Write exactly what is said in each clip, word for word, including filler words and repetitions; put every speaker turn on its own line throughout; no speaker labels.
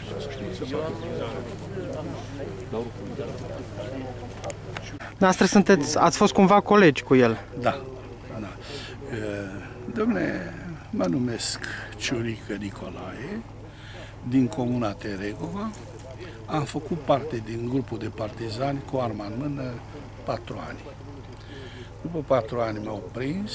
Noastră sunteți, ați fost cumva colegi cu el?
Da, da. Dom'le, mă numesc Ciurică Nicolae, din comuna Teregova. Am făcut parte din grupul de partizani cu arma în mână patru ani. După patru ani m-au prins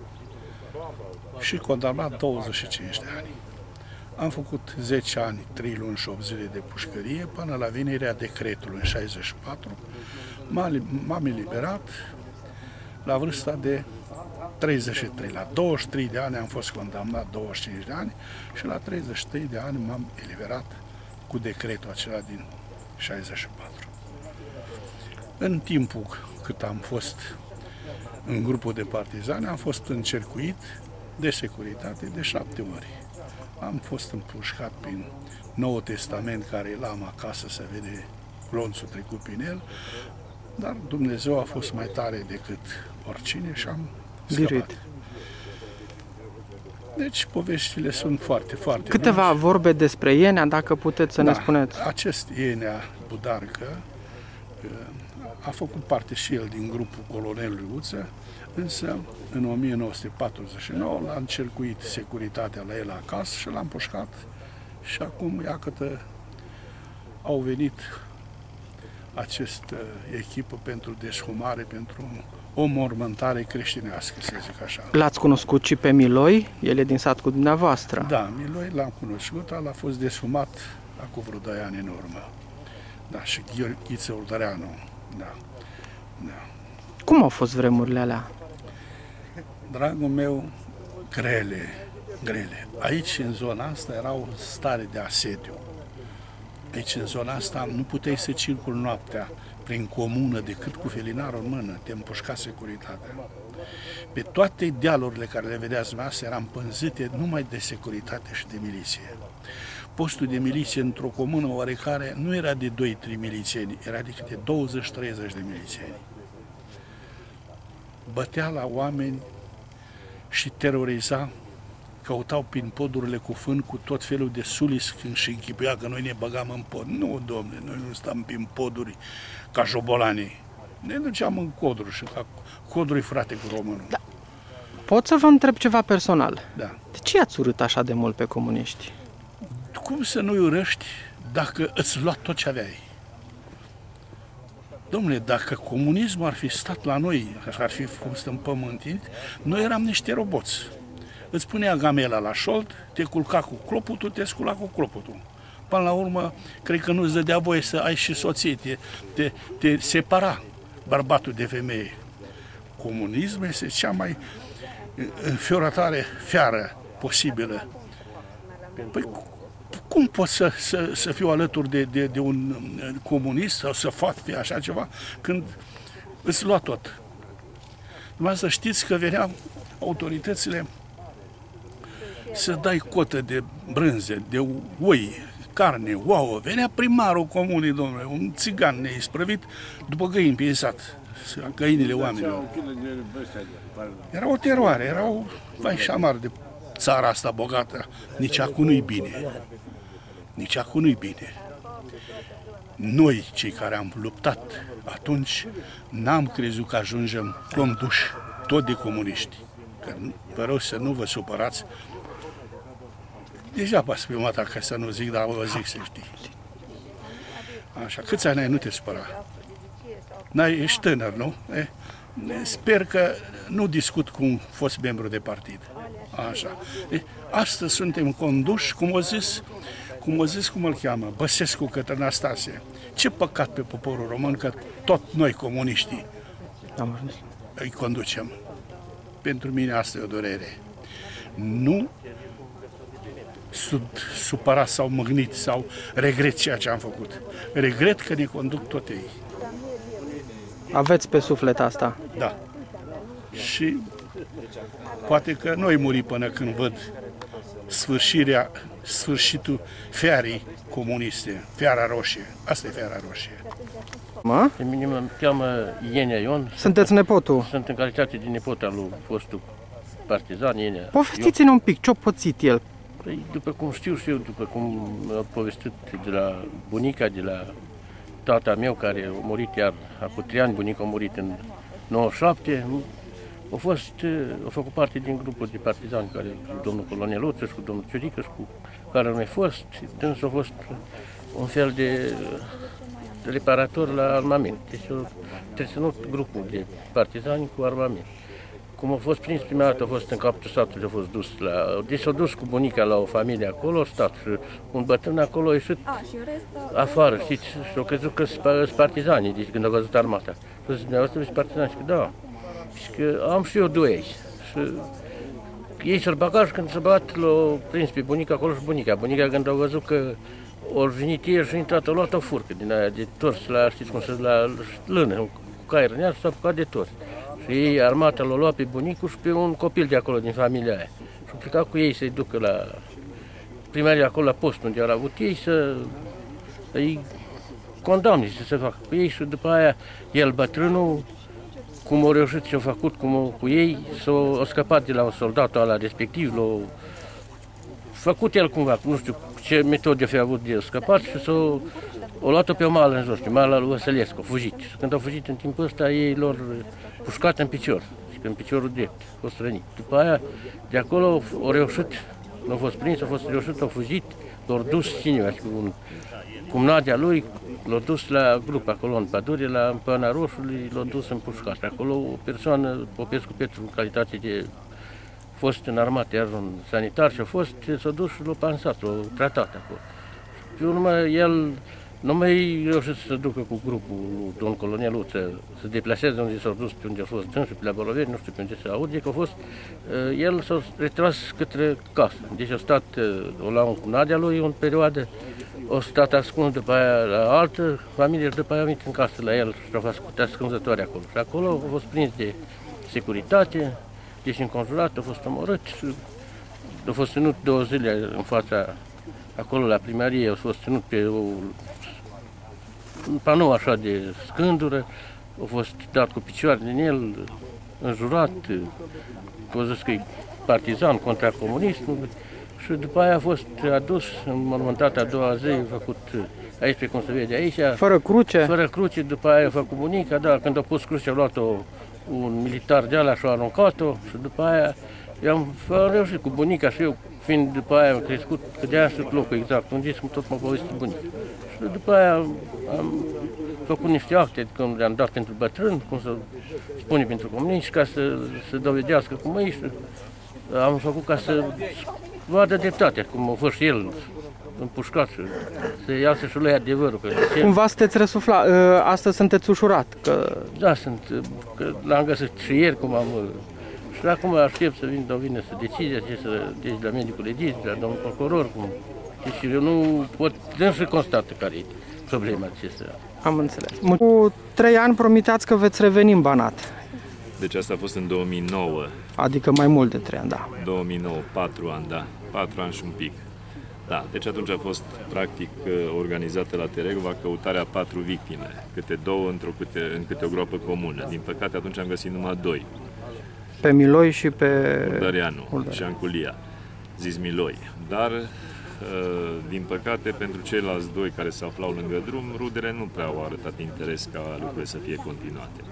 și condamnat douăzeci și cinci de ani. Am făcut zece ani, trei luni și opt zile de pușcărie până la venirea decretului în șaizeci și patru. M-am eliberat la vârsta de treizeci și trei. La douăzeci și trei de ani am fost condamnat douăzeci și cinci de ani și la treizeci și trei de ani m-am eliberat cu decretul acela din șaizeci și patru. În timpul cât am fost în grupul de partizani, am fost încercuit de securitate de șapte ori. Am fost împușcat prin Noul Testament, care l-am acasă, să vede glonțul trecut prin el, dar Dumnezeu a fost mai tare decât oricine și am scăpat. Deci poveștile sunt foarte, foarte
Câteva
mulți.
vorbe despre Ienea, dacă puteți să
da,
ne spuneți.
Acest Ienea Budarcă a făcut parte și el din grupul colonelului Uță, însă în o mie nouă sute patruzeci și nouă l-a încercuit securitatea la el acasă și l-a împușcat și acum, iată, au venit această echipă pentru deshumare, pentru o mormântare creștinească, să zic așa.
L-ați cunoscut și pe Miloi? El e din sat cu dumneavoastră.
Da, Miloi l-am cunoscut, el a fost deshumat acum vreo doi ani în urmă. Da, și Ghiță Uldăreanu, da, da.
Cum au fost vremurile alea?
Dragul meu, grele, grele. Aici, în zona asta, era o stare de asediu. Aici, în zona asta, nu puteai să circuli noaptea prin comună decât cu felinarul în mână, te împușca securitatea. Pe toate dealurile care le vedeați dumneavoastră eram pânzite numai de securitate și de miliție. Postul de miliție într-o comună oarecare nu era de doi trei milițieni, era de câte douăzeci treizeci de milițieni. Bătea la oameni și teroriza, căutau prin podurile cu fân cu tot felul de sulis când și închipuia că noi ne băgam în pod. Nu, domne, noi nu stăm prin poduri ca jobolanii. Ne duceam în coduri și ca coduri frate cu românul.
Da. Pot să vă întreb ceva personal?
Da.
De ce ați urât așa de mult pe comuniști?
Cum să nu-i urăști dacă îți lua tot ce aveai? Dom'le, dacă comunismul ar fi stat la noi, așa ar fi fost împământit, noi eram niște roboți. Îți punea gamela la șold, te culca cu clopotul, te scula cu clopotul. Până la urmă, cred că nu-ți dădea voie să ai și soție, te, te, te separa bărbatul de femeie. Comunismul este cea mai înfiorătoare fiară posibilă. Păi, cum pot să, să, să fiu alături de, de, de un comunist sau să fac fi așa ceva când îți lua tot? Numai să știți că veneau autoritățile să dai cotă de brânze, de oi, carne, ouă. Venea primarul comunii, domnule, un țigan neisprăvit, după găini pe sat, găinile oamenilor. Era o teroare, era o vai și amar de țara asta bogată. Nici acum nu-i bine. Nici acum nu-i bine. Noi, cei care am luptat atunci, n-am crezut că ajungem conduși tot de comuniști. Că vă rog să nu vă supărați. Deja v-ați primat ca să nu zic, dar vă zic să știi. Așa, câți ani ai, nu te supăra? N-ai, ești tânăr, nu? E, sper că nu discut cu un fost membru de partid. Așa. E, astăzi suntem conduși, cum o zis, cum o zis, cum îl cheamă, Băsescu către Anastasie. Ce păcat pe poporul român că tot noi, comuniștii, îi conducem. Pentru mine asta e o durere. Nu sunt supărat sau mâgnit sau regret ceea ce am făcut. Regret că ne conduc tot ei.
Aveți pe suflet asta?
Da. Și poate că nu-i muri până când văd sfârșirea, sfârșitul fiarii comuniste, fiara roșie. Asta e fiara roșie.
Mă?
Pe mine mă cheamă Ienea Ion.
Sunteți nepotul?
Sunt în calitate de nepot al lui fostul partizan Ienea.
Povestiți-ne un pic, ce-a pățit el
Păi, după cum știu și eu, după cum a povestit de la bunica, de la tata meu, care a murit iar acum trei ani, bunica a murit în nouăzeci și șapte, a fost, a făcut parte din grupul de partizani, care cu domnul colonel Oță și cu domnul Ciurică și cu care nu a fost, dânsul a fost un fel de reparator la armament. Deci a întreținut grupul de partizani cu armament. Cum a fost prins prima dată, a fost în capul satului, a fost dus la... Deci s-a dus cu bunica la o familie acolo, a stat și un bătrân acolo a ieșit
A, și rest,
afară, știți, și a crezut că sunt partizanii, deci când a văzut armata. Și a zis, dumneavoastră sunt partizani, și că da, și că am și eu doi aici. Și ei s-au băgat și când s-au băgat, l-au prins pe bunica acolo și bunica. Bunica când au văzut că au venit ei și au intrat, au luat o furcă din aia de tors, la, știți cum se la lână, cu caier în ea și s-a apucat de tors. Și ei, armata l-a luat pe bunicul și pe un copil de acolo, din familia aia. Și au plecat cu ei să-i ducă la primaria acolo, la postul unde au avut ei, să îi condamne, să se facă cu ei. Și după aia, el, bătrânul, cum au reușit și au făcut cum au, cu ei, s-au scăpat de la un soldat ăla respectiv, l-au făcut el cumva, nu știu ce metode fi avut de scăpat și s-au o luat-o pe o mală în jos, pe mala lui Văsălescu, au fugit. Și când au fugit în timpul ăsta, ei lor pușcat în picior, și în piciorul drept, a fost rănit. După aia, de acolo au reușit, nu au fost prins, au fost reușit, au fugit, l-au dus cineva, cu un cumnat lui, l-au dus la grup acolo în pădure, la Păna Roșului, l-au dus în pușcat. Acolo o persoană, Popescu Petru, în calitate de fost în armată, iar un sanitar și a fost, s-a dus și l-a pansat, l-a tratat acolo. Pe urmă, el nu mai reușit să se ducă cu grupul lui domnul colonel Uță, să deplaseze unde s-au dus, pe unde a fost dânsul, pe la Boloveni, nu știu pe unde se aude, că a fost, el s-a retras către casă. Deci a stat la un cunadea lui în perioadă, a stat ascuns după aia la altă familie și după aia a venit în casă la el și a făcut ascunzătoare acolo. Și acolo a fost prins de securitate, deci înconjurat, a fost omorât și a fost ținut două zile în fața, acolo la primărie, a fost ținut pe o, un panou așa de scândură, a fost dat cu picioare din el, înjurat, a zis că e partizan contra comunismului și după aia a fost adus, înmormântat a doua zi, a făcut aici, pe cum se vede aici.
Fără cruce?
Fără cruce, după aia a făcut bunica, da, când a pus cruce a luat-o un militar de ala și a aruncat-o și după aia eu am reușit cu bunica și eu, fiind după aia am crescut, că de aia sunt locul exact, unde sunt tot mă povestit bunica. Și după aia am făcut niște acte, când le-am dat pentru bătrân, cum să spune pentru comuniști, ca să se dovedească cum e și am făcut ca să vadă dreptatea, cum a fost și el împușcat și să iasă și lui adevărul. Că
Cumva sunteți răsufla, astăzi sunteți ușurat? Că...
Da, sunt, că l-am găsit și ieri, cum am... Și acum aștept să vin, vină să decide, ce să, deci la medicul legist, la domnul procuror, cum... Deci eu nu pot, dăm să constată care e problema acestea.
Am înțeles. Cu trei ani promiteați că veți reveni în Banat.
Deci asta a fost în două mii nouă.
Adică mai mult de trei ani, da.
două mii nouă, patru ani, da. patru ani și un pic. Da, deci atunci a fost practic organizată la Teregova căutarea patru victime, câte două într-o câte, în câte o groapă comună. Din păcate atunci am găsit numai doi.
Pe Miloi și pe...
Uldăreanu și Anculia, zis Miloi. Dar, din păcate, pentru ceilalți doi care se aflau lângă drum, rudele nu prea au arătat interes ca lucrurile să fie continuate.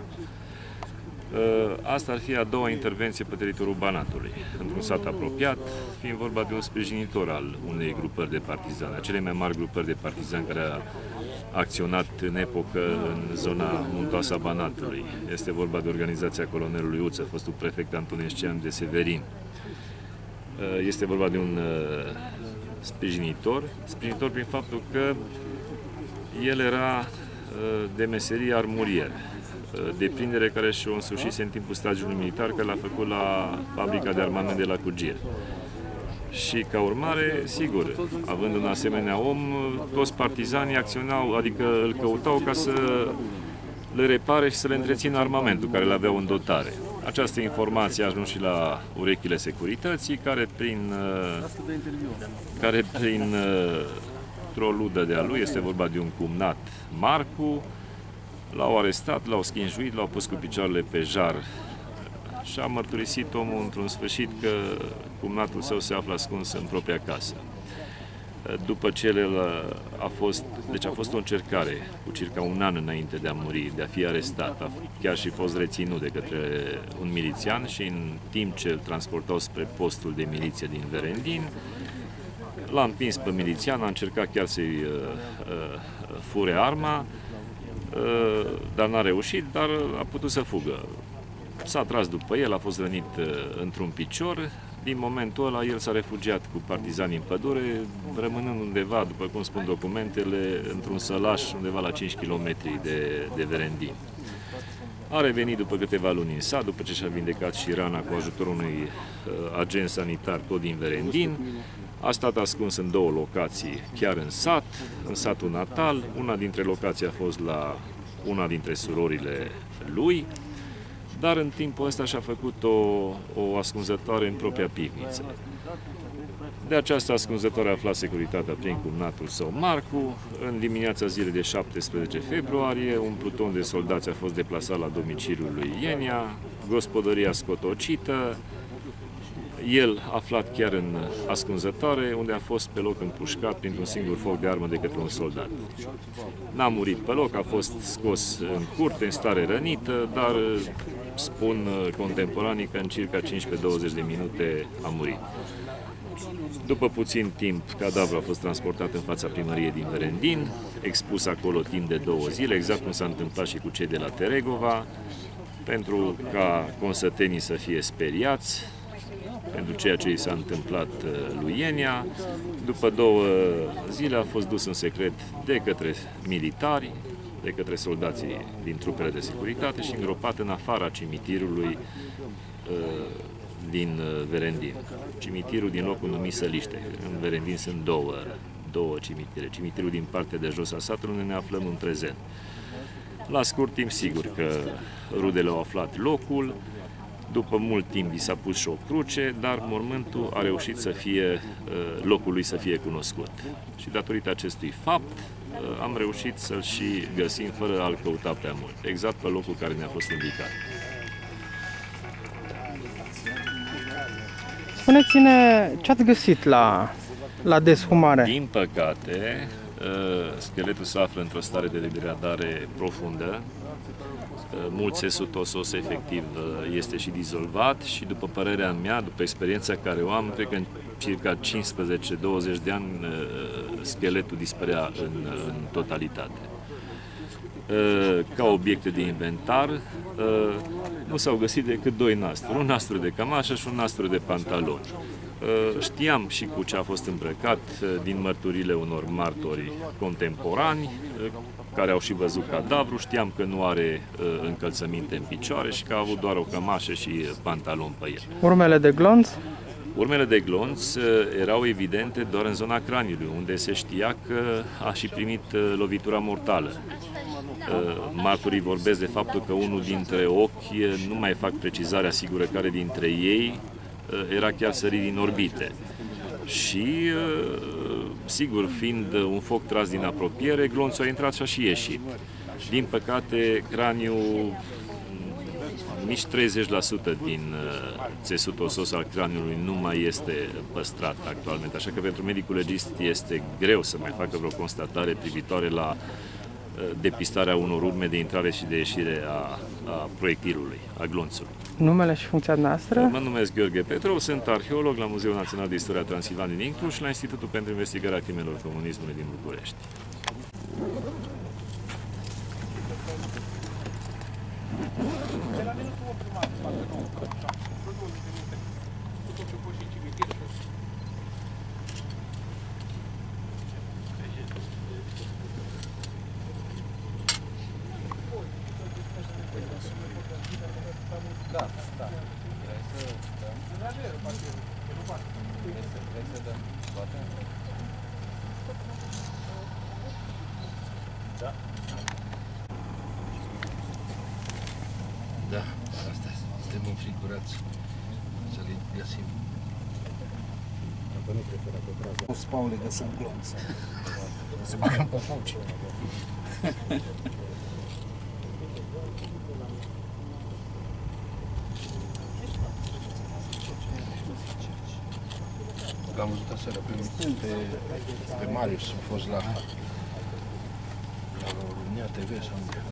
Asta ar fi a doua intervenție pe teritoriul Banatului, într-un sat apropiat, fiind vorba de un sprijinitor al unei grupări de partizani, a celei mai mari grupări de partizani care a acționat în epocă în zona muntoasă a Banatului. Este vorba de organizația colonelului Uță, fostul prefect Antonescian de Severin. Este vorba de un sprijinitor, sprijinitor prin faptul că el era de meserie armurier, deprindere care și-o însușise în timpul stagiului militar, care l-a făcut la fabrica de armament de la Cugir. Și ca urmare, sigur, având un asemenea om, toți partizanii acționau, adică îl căutau ca să le repare și să le întrețină armamentul care le aveau în dotare. Această informație a ajuns și la urechile securității, care prin, care prin o ludă de-a lui, este vorba de un cumnat, Marcu, l-au arestat, l-au schinjuit, l-au pus cu picioarele pe jar și a mărturisit omul într-un sfârșit că cumnatul său se află ascuns în propria casă. După ce el a fost, deci a fost o încercare cu circa un an înainte de a muri, de a fi arestat, a chiar și fost reținut de către un milițian și în timp ce îl transportau spre postul de miliție din Verendin, l-a împins pe milițian, a încercat chiar să-i uh, uh, fure arma, uh, dar n-a reușit, dar a putut să fugă. S-a tras după el, a fost rănit uh, într-un picior. Din momentul ăla, el s-a refugiat cu partizanii în pădure, rămânând undeva, după cum spun documentele, într-un sălaș undeva la cinci kilometri de, de Verendin. A revenit după câteva luni în sat, după ce și-a vindecat și rana cu ajutorul unui uh, agent sanitar tot din Verendin. A stat ascuns în două locații, chiar în sat, în satul natal. Una dintre locații a fost la una dintre surorile lui, dar în timpul ăsta și-a făcut o, o ascunzătoare în propria pivniță. De această ascunzătoare a aflat securitatea prin cumnatul său Marcu. În dimineața zilei de șaptesprezece februarie, un pluton de soldați a fost deplasat la domiciliul lui Ienia, gospodăria scotocită, el aflat chiar în ascunzătoare, unde a fost pe loc împușcat printr-un singur foc de armă de către un soldat. N-a murit pe loc, a fost scos în curte, în stare rănită, dar spun contemporanii că în circa cincisprezece douăzeci de minute a murit. După puțin timp, cadavrul a fost transportat în fața primăriei din Verendin, expus acolo timp de două zile, exact cum s-a întâmplat și cu cei de la Teregova, pentru ca consătenii să fie speriați pentru ceea ce i s-a întâmplat lui Ienia. După două zile a fost dus în secret de către militari, de către soldații din trupele de securitate și îngropat în afara cimitirului din Verendin. Cimitirul din locul numit Săliște. În Verendin sunt două, două cimitire. Cimitirul din partea de jos a satului, unde ne aflăm în prezent. La scurt timp, sigur că rudele au aflat locul. După mult timp i s-a pus și o cruce, dar mormântul a reușit să fie, locul lui să fie cunoscut. Și datorită acestui fapt am reușit să-l și găsim fără a-l căuta prea mult, exact pe locul care ne-a fost indicat.
Spuneți-ne ce ați găsit la, la deshumare.
Din păcate, scheletul se află într-o stare de degradare profundă. Mult țesut osos efectiv este și dizolvat și, după părerea mea, după experiența care o am, cred că în circa cincisprezece douăzeci de ani scheletul dispărea în, în totalitate. Ca obiecte de inventar nu s-au găsit decât doi nasturi, un nastru de cămașă și un nastru de pantaloni. Știam și cu ce a fost îmbrăcat din mărturile unor martori contemporani care au și văzut cadavru, știam că nu are încălțăminte în picioare și că a avut doar o cămașă și pantalon pe el.
Urmele de glonț?
Urmele de glonț erau evidente doar în zona craniului, unde se știa că a și primit lovitura mortală. Martorii vorbesc de faptul că unul dintre ochi, nu mai fac precizarea sigură care dintre ei, era chiar sărit din orbite. Și, sigur, fiind un foc tras din apropiere, glonțul a intrat și a și ieșit. Din păcate, craniul, nici treizeci la sută din țesutul osos al craniului nu mai este păstrat actualmente, așa că pentru medicul legist este greu să mai facă vreo constatare privitoare la depistarea unor urme de intrare și de ieșire a, a proiectilului, a glonțului.
Numele și funcția noastră?
Mă numesc Gheorghe Petrov, sunt arheolog la Muzeul Național de Istoria Transilvaniei din Cluj și la Institutul pentru Investigarea Crimelor Comunismului din București.
Da, da. Vrei să dăm? Vrei să dăm toate? Da. Da, asta suntem înfrigurați să le găsim. Dacă nu preferă pe prază. Nu spau le găsim glonț. Să băgăm pe foci. L-am văzut aseară pe, pe, pe Marius, a fost la, la România T V sau